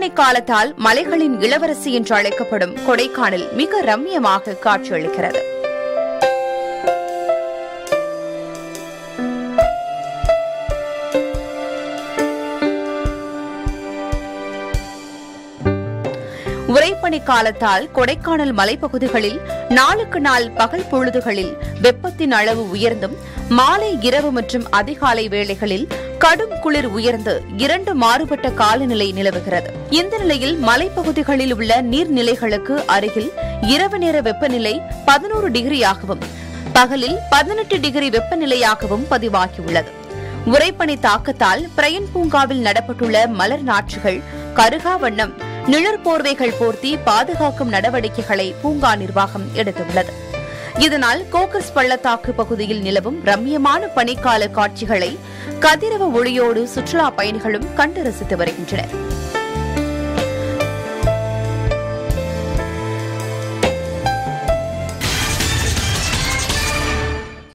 உறைபனி காலத்தால் மலைகளின் இளவரசி என்று அழைக்கப்படும் கொடைக்கானல் மிக ரம்மியமாக காட்சியளிக்கிறது. உறைபனி காலத்தால் கொடைக்கானல் மலைப்பகுதிகளில் நாளுக்கு நாள் பகல் பொழுதுகளில் வெப்பத்தின் அளவு உயர்ந்தும் மாலை இரவு மற்றும் அதிகாலை வேளைகளில் கடும் குளிர் உயர்ந்து இரண்டு மாறுபட்ட காலநிலை நிலவுகிறது. இந்த நிலையில் மலைப்பகுதிகளில் உள்ள நீர்நிலைகளுக்கு அருகில் இரவு நேர வெப்பநிலை 11 டிகிரியாகவும் பகலில் 18 டிகிரி வெப்பநிலையாகவும் பதிவாகியுள்ளது. உறைபனி தாக்கத்தால் பிரையன் பூங்காவில் நடப்பட்டுள்ள மலர் நாற்றுகள் கருகா வண்ணம் நிழற்போர்வைகள் போர்த்தி பாதுகாக்கும் நடவடிக்கைகளை பூங்கா நிர்வாகம் எடுத்துள்ளது. இதனால் கோக்கஸ் பள்ளத்தாக்கு பகுதியில் நிலவும் ரம்மியமான பனிக்கால காட்சிகளை கதிரவ ஒளியோடு சுற்றுலா பயணிகளும் கண்டு ரசித்து வருகின்றனர்.